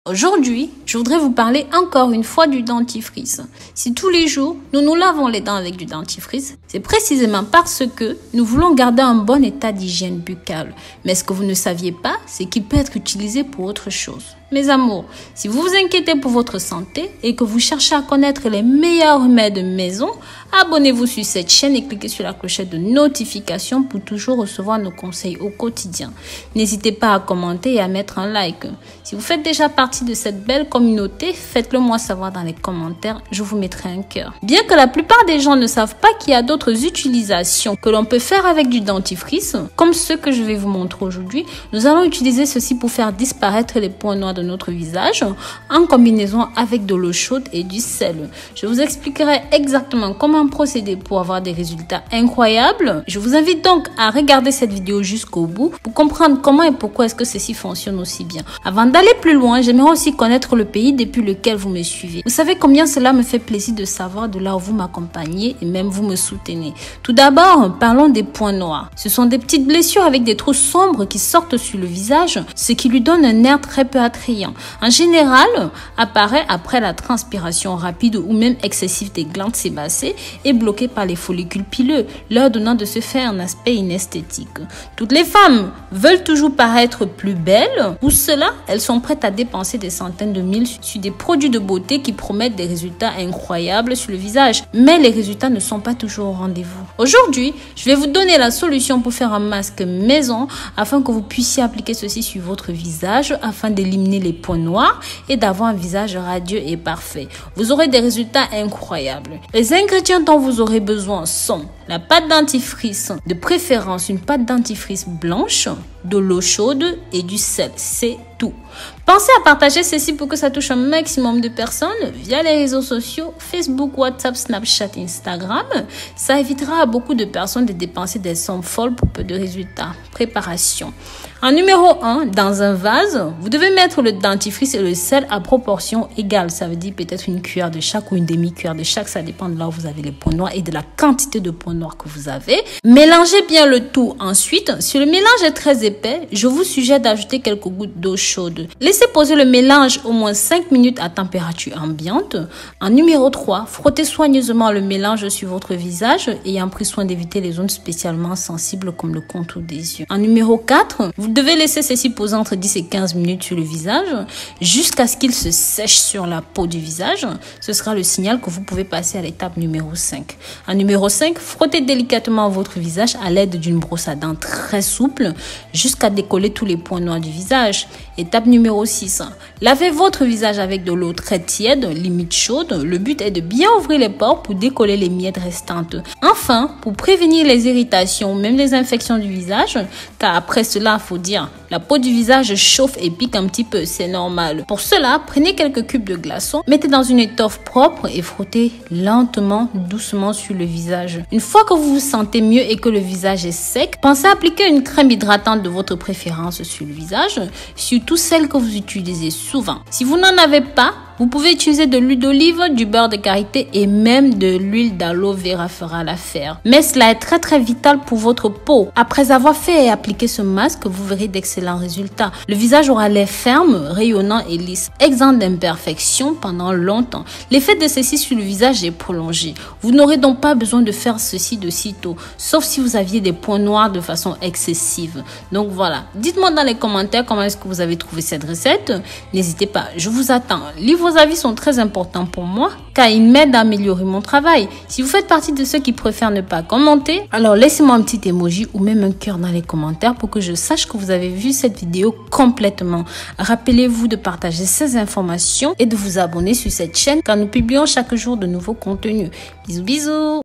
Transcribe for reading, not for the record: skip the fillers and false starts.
Aujourd'hui, je voudrais vous parler encore une fois du dentifrice. Si tous les jours, nous nous lavons les dents avec du dentifrice, c'est précisément parce que nous voulons garder un bon état d'hygiène buccale. Mais ce que vous ne saviez pas, c'est qu'il peut être utilisé pour autre chose. Mes amours, si vous vous inquiétez pour votre santé et que vous cherchez à connaître les meilleurs remèdes maison, abonnez-vous sur cette chaîne et cliquez sur la clochette de notification pour toujours recevoir nos conseils au quotidien. N'hésitez pas à commenter et à mettre un like. Si vous faites déjà partie de cette belle communauté, faites-le moi savoir dans les commentaires, je vous mettrai un cœur. Bien que la plupart des gens ne savent pas qu'il y a d'autres utilisations que l'on peut faire avec du dentifrice, comme ceux que je vais vous montrer aujourd'hui, nous allons utiliser ceci pour faire disparaître les points noirs de notre visage en combinaison avec de l'eau chaude et du sel. Je vous expliquerai exactement comment procéder pour avoir des résultats incroyables. Je vous invite donc à regarder cette vidéo jusqu'au bout pour comprendre comment et pourquoi est-ce que ceci fonctionne aussi bien. Avant d'aller plus loin, j'aimerais aussi connaître le pays depuis lequel vous me suivez. Vous savez combien cela me fait plaisir de savoir de là où vous m'accompagnez et même vous me soutenez. Tout d'abord, parlons des points noirs. Ce sont des petites blessures avec des trous sombres qui sortent sur le visage, ce qui lui donne un air très peu attrayant. En général, apparaît après la transpiration rapide ou même excessive des glandes sébacées et bloqué par les follicules pileux, leur donnant de se faire un aspect inesthétique. Toutes les femmes veulent toujours paraître plus belles. Pour cela, elles sont prêtes à dépenser des centaines de mille sur des produits de beauté qui promettent des résultats incroyables sur le visage. Mais les résultats ne sont pas toujours au rendez-vous. Aujourd'hui, je vais vous donner la solution pour faire un masque maison afin que vous puissiez appliquer ceci sur votre visage afin d'éliminer les points noirs et d'avoir un visage radieux et parfait. Vous aurez des résultats incroyables. Les ingrédients dont vous aurez besoin sont la pâte dentifrice, de préférence une pâte dentifrice blanche, de l'eau chaude et du sel. C'est tout. Pensez à partager ceci pour que ça touche un maximum de personnes via les réseaux sociaux, Facebook, WhatsApp, Snapchat, Instagram. Ça évitera à beaucoup de personnes de dépenser des sommes folles pour peu de résultats. Préparation. En numéro 1, dans un vase, vous devez mettre le dentifrice et le sel à proportion égale. Ça veut dire peut-être une cuillère de chaque ou une demi-cuillère de chaque. Ça dépend de là où vous avez les points noirs et de la quantité de points noirs que vous avez. Mélangez bien le tout ensuite. Si le mélange est très épais, je vous suggère d'ajouter quelques gouttes d'eau chaude. Laissez poser le mélange au moins 5 minutes à température ambiante. En numéro 3, frottez soigneusement le mélange sur votre visage, ayant pris soin d'éviter les zones spécialement sensibles comme le contour des yeux. En numéro 4, vous devez laisser ceci poser entre 10 et 15 minutes sur le visage jusqu'à ce qu'il se sèche sur la peau du visage. Ce sera le signal que vous pouvez passer à l'étape numéro 5. En numéro 5, frottez délicatement votre visage à l'aide d'une brosse à dents très souple jusqu'à décoller tous les points noirs du visage. Étape numéro 6. Lavez votre visage avec de l'eau très tiède, limite chaude. Le but est de bien ouvrir les pores pour décoller les miettes restantes. Enfin, pour prévenir les irritations, même les infections du visage, car après cela, il faut dire, la peau du visage chauffe et pique un petit peu, c'est normal. Pour cela, prenez quelques cubes de glaçons, mettez dans une étoffe propre et frottez lentement, doucement sur le visage. Une fois que vous vous sentez mieux et que le visage est sec, pensez à appliquer une crème hydratante de votre préférence sur le visage, surtout celle que vous utilisez souvent. Si vous n'en avez pas, vous pouvez utiliser de l'huile d'olive, du beurre de karité et même de l'huile d'aloe vera fera l'affaire. Mais cela est très vital pour votre peau. Après avoir fait et appliqué ce masque, vous verrez d'excellents résultats. Le visage aura l'air ferme, rayonnant et lisse, exempt d'imperfections pendant longtemps. L'effet de ceci sur le visage est prolongé. Vous n'aurez donc pas besoin de faire ceci de sitôt, sauf si vous aviez des points noirs de façon excessive. Donc voilà, dites-moi dans les commentaires comment est-ce que vous avez trouvé cette recette. N'hésitez pas, je vous attends. Vos avis sont très importants pour moi car ils m'aident à améliorer mon travail. Si vous faites partie de ceux qui préfèrent ne pas commenter, alors laissez-moi un petit emoji ou même un cœur dans les commentaires pour que je sache que vous avez vu cette vidéo complètement. Rappelez-vous de partager ces informations et de vous abonner sur cette chaîne car nous publions chaque jour de nouveaux contenus. Bisous bisous.